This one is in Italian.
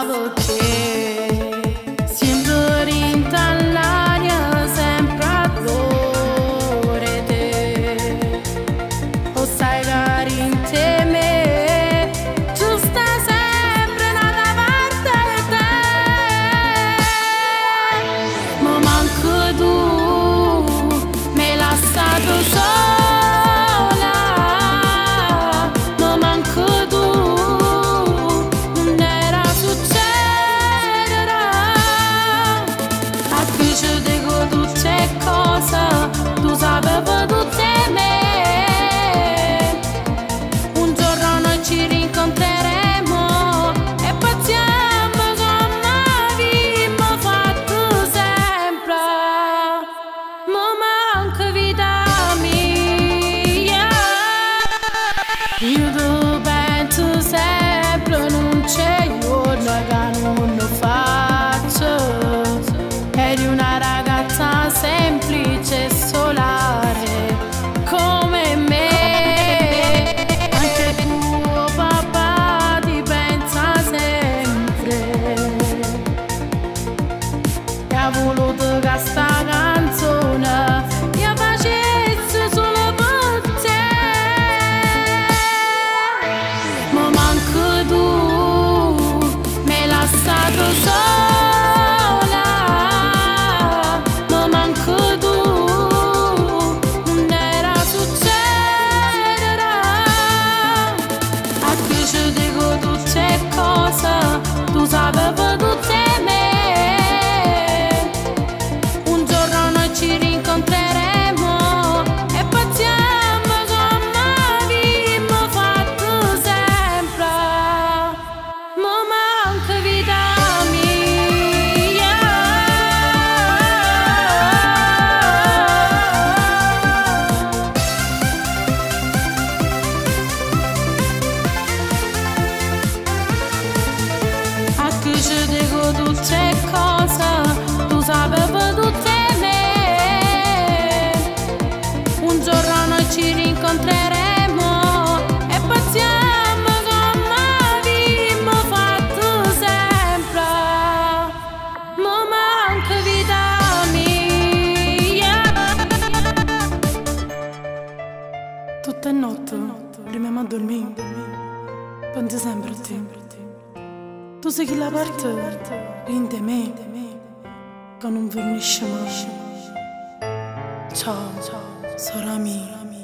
perché sempre rintanl'aria sempre a dolore te o stai cari in te me tu stai sempre nella parte te ma manco tu me lasciato sola ma manco tu non era succederà a qui ci dico tutte cose tu sapevi tutte me un giorno noi ci rincontreremo e partiamo come abbiamo fatto sempre ma manca vita mia io ti penso sempre non c'è giorno che non lo faccio eri una ragazza semplice e solare come me anche tuo papà ti pensa sempre e ha voluto che sta canzone io facessi solo per te ma manco tu me lasciato sola ma manco tu non era succederà a qui ci dico tutte cose tu sapevi tutte me un giorno noi ci rincontreremo e partiamo come abbiamo fatto sempre ma manca vita mia a qui ci dico tutte cose tu sapevi tutte me un giorno noi ci rincontreremo e partiamo come abbiamo fatto sempre ma manca vita mia tutte notte prima di dormire penso sempre a te tu sei quella parte in te me che non finisce mai ciao, sorella mia